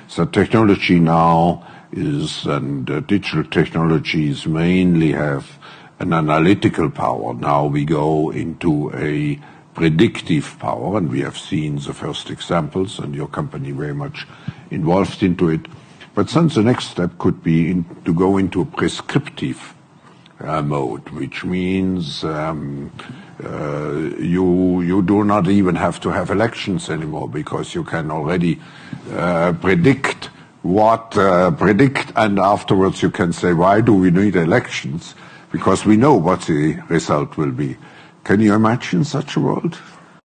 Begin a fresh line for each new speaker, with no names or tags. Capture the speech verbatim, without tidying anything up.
So technology now is, and uh, digital technologies mainly have an analytical power. Now we go into a predictive power, and we have seen the first examples, and your company very much involved into it. But then the next step could be in, to go into a prescriptive uh, mode, which means um, uh, you you do not even have to have elections anymore, because you can already uh, predict what uh, predict, and afterwards you can say, why do we need elections? Because we know what the result will be. Can you imagine such a world?